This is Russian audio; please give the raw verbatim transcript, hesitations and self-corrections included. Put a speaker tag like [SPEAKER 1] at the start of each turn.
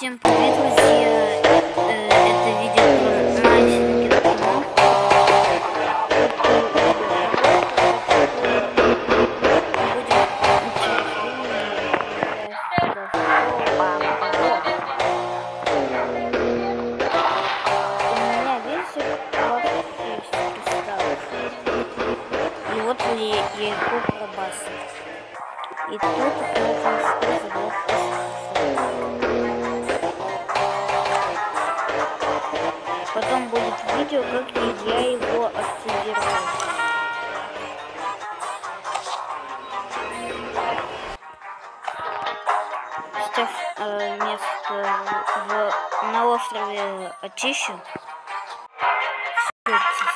[SPEAKER 1] Всем привет, друзья! Э, это видео про майнинг кино. И вот я, я его пробасил. И тут можно использовать. Потом будет видео, как я его активирую. Сейчас э, место в, на острове очищу.